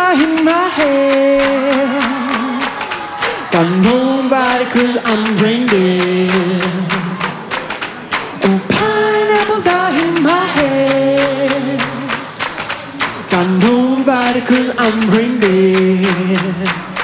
are in my head. Got nobody 'cause I'm brain dead. And pineapples are in my head. Got nobody 'cause I'm brain dead.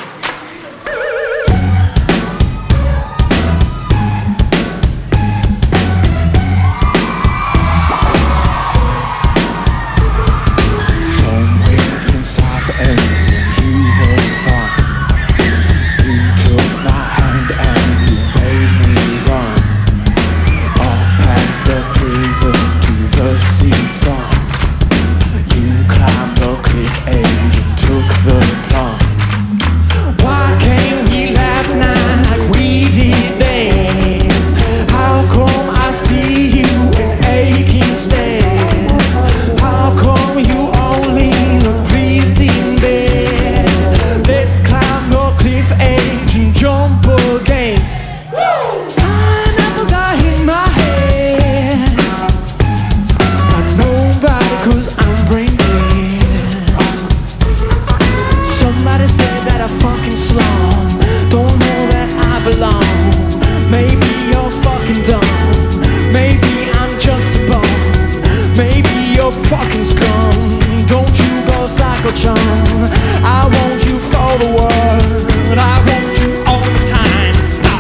Maybe you're fucking dumb. Maybe I'm just a bum. Maybe you're fucking scum. Don't you go psycho chum. I want you for the world. I want you all the time. Stop.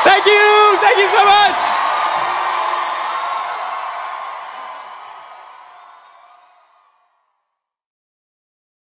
Thank you so much.